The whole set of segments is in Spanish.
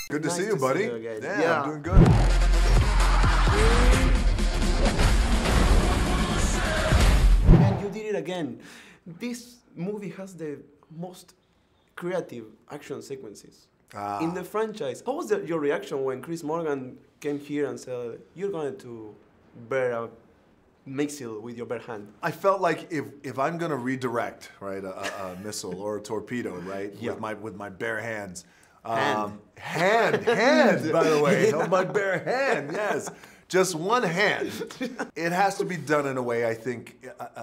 Good to Nice see you, to buddy. see you again. Yeah, I'm doing good. And you did it again. This movie has the most creative action sequences in the franchise. How was your reaction when Chris Morgan came here and said, you're going to bear a missile with your bare hand? I felt like if I'm gonna redirect, right, a missile or a torpedo, right, Yeah. with my bare hands, Hand. hand, by the way, on my bare hand, yes, just one hand. It has to be done in a way, I think,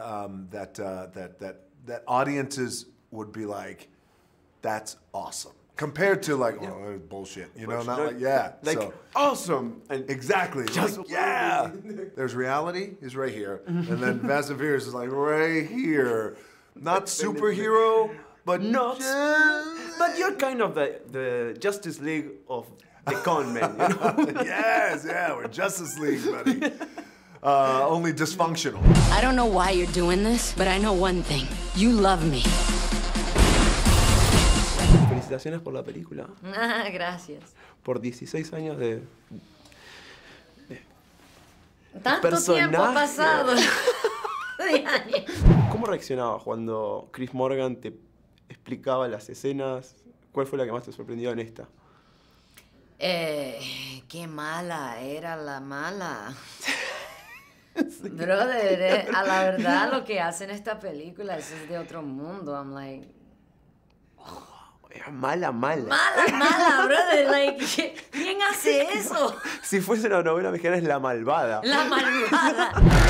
that audiences would be like, that's awesome. Compared to like, oh, bullshit, you know, not like, yeah. Like, so, awesome. And exactly. Just Like, yeah. There's reality is right here, and then Fast and Furious is like right here. Not superhero, but Not, but you're kind of the Justice League of the con men, you know? Yes, yeah, we're Justice League, buddy. Only dysfunctional. I don't know why you're doing this, but I know one thing. You love me. Felicitaciones por la película. Ah, gracias. Por 16 años de Tanto tiempo ha pasado. De años. ¿Cómo reaccionabas cuando Chris Morgan te explicaba las escenas? ¿Cuál fue la que más te sorprendió en esta? Qué mala era la mala. Brother, a la verdad lo que hacen esta película es de otro mundo. I'm like... Era mala. Mala, brother. Like, ¿quién hace eso? Si fuese una novela mexicana es La Malvada. La malvada.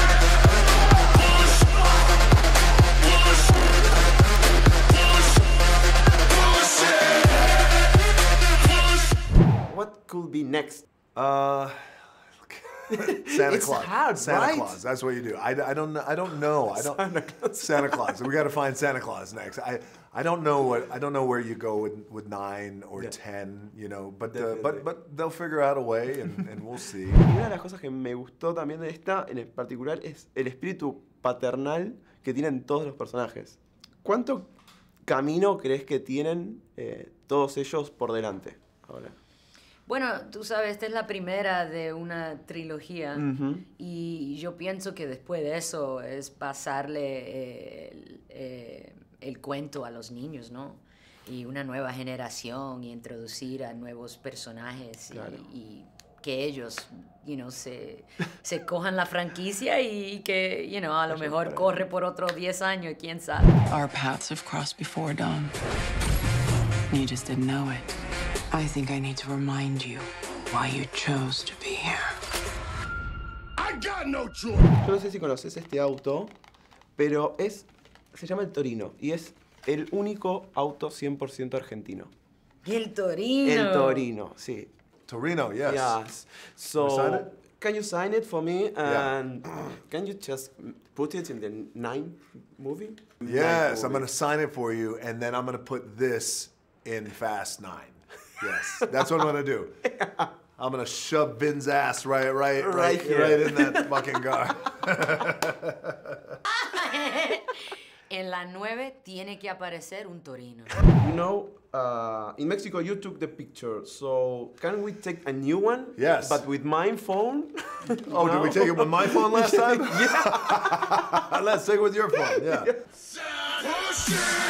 What could be next? Santa It's Claus. hard, Santa right? Claus. That's what you do. I don't know. Santa Claus. We got to find Santa Claus next. I don't know where you go with 9 or 10. You know, but they'll figure out a way, and we'll see. Y una de las cosas que me gustó también de esta, en particular, es el espíritu paternal que tienen todos los personajes. ¿Cuánto camino crees que tienen todos ellos por delante ahora? Bueno, tú sabes, esta es la primera de una trilogía y yo pienso que después de eso es pasarle el cuento a los niños, ¿no? Y una nueva generación y introducir a nuevos personajes Claro. y que ellos, se cojan la franquicia y que, a lo mejor corre por otros 10 años, quién sabe. Our paths have crossed before, Dom. You just didn't know it. I think I need to remind you why you chose to be here. I got no choice. Yo no sé si conoces este auto, pero se llama el Torino y es el único auto 100% argentino. El Torino. El Torino, sí. Torino, yes. Yes. So, Can I sign it? can you sign it for me? Yeah. And can you just put it in the 9 movie? Yes, 9 I'm movie. gonna sign it for you, and then I'm gonna put this in Fast 9. Yes, that's what I'm gonna do. I'm gonna shove Vin's ass right in that fucking car. En la 9 tiene que aparecer un Torino. You know, in Mexico you took the picture, so can we take a new one? Yes. But with my phone? Oh, did we take it with my phone last time? Yeah. Let's take it with your phone, yeah.